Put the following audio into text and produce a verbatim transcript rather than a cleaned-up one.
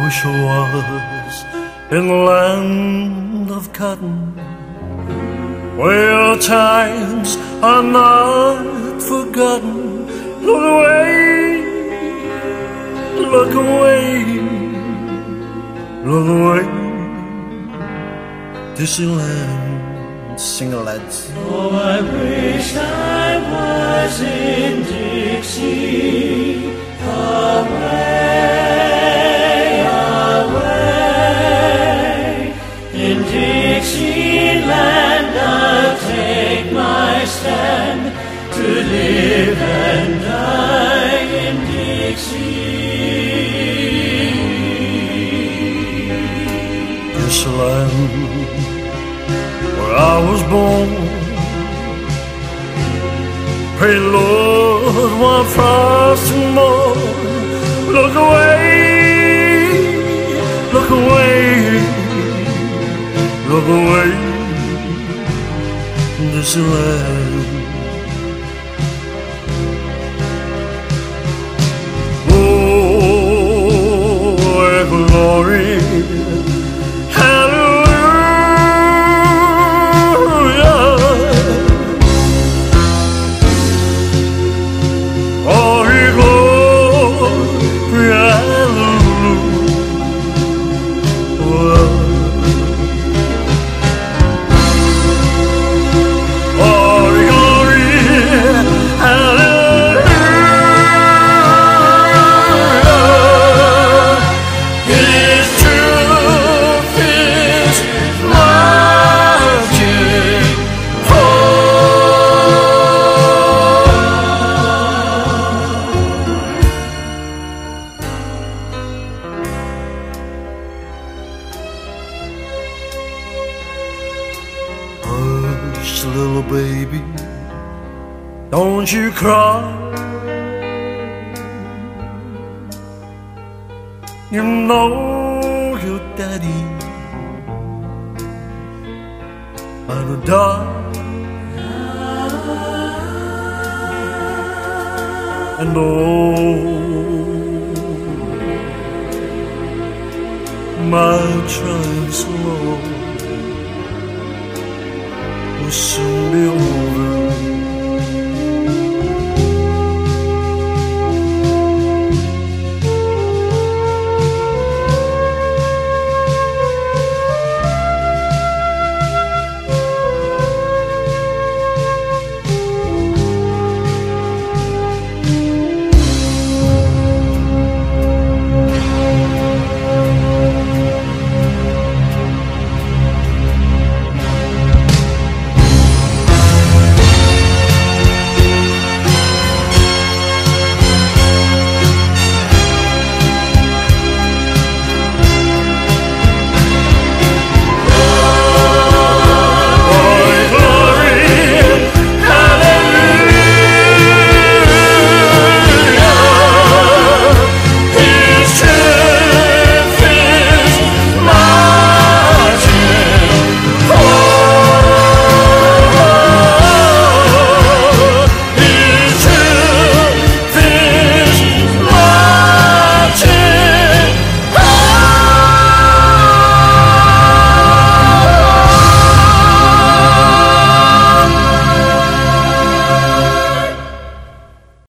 wish I was in the land of cotton, where times are not forgotten. Look away, look away, look away, Dixieland. Sing it, lads. Oh, I wish I was in Dixie, away, away. In Dixieland I'll take my stand, to live and die in Dixie. Dixieland, where I was born. Pray Lord, one frost and more. Look away, look away, look away, Dixieland. Oh, where glory, little baby, don't you cry. You know your daddy gonna die, and oh, my trying so long will soon be over.